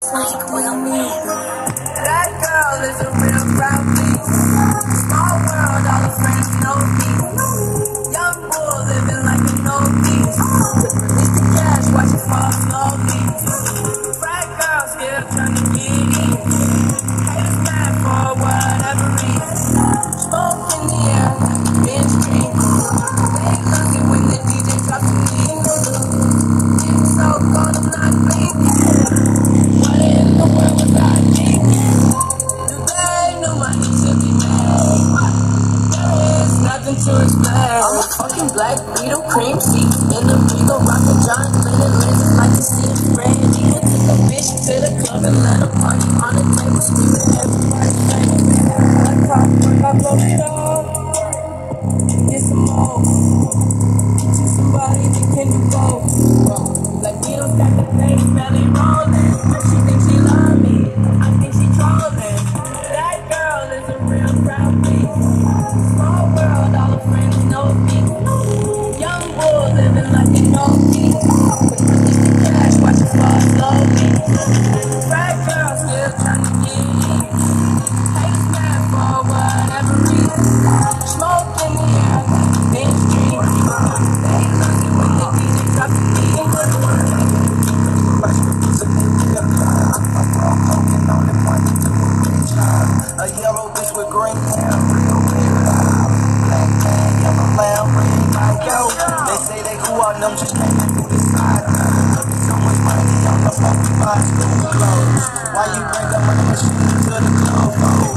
That girl is a real proud piece. Small world, all the friends know me. Young bull living like a no peace. Release the cash, watch it fall slowly. Frat girl still trying to get in. Haters mad for whatever reason. Smoke in the air, binge drink. They love it when the DJ drops the beat. It's so cold, I'm not blinking. What in the world was I thinking? Today, no money should be made. There is nothing to explain. I'm a fucking black beetle, cream seats in the Regal, rockin' John Lennon lenses like a city friend. Even took a bitch to the club and let a party on the table, screaming everybody singing. I talk when I blow it off. Get some more. Get you somebody that can do both. Like Neil's got the face belly rolling. She thinks she love me, I think she trolling. That girl is a real proud piece. Small world, all her friends know me. Young bull living like a no peace. Release the cash, watch it fall slowly. Frat girl still trying to get in. Haters mad for whatever reason. Smoke in the air, binge drink. They love it when the DJ drops the beat. A yellow bitch with green hair, real weird. Black man, yellow lamb, ring like yo. They say they cool on them, just can't get through the side. So much money on the phone, we buy stupid clothes. Why you bring up money machine to the club?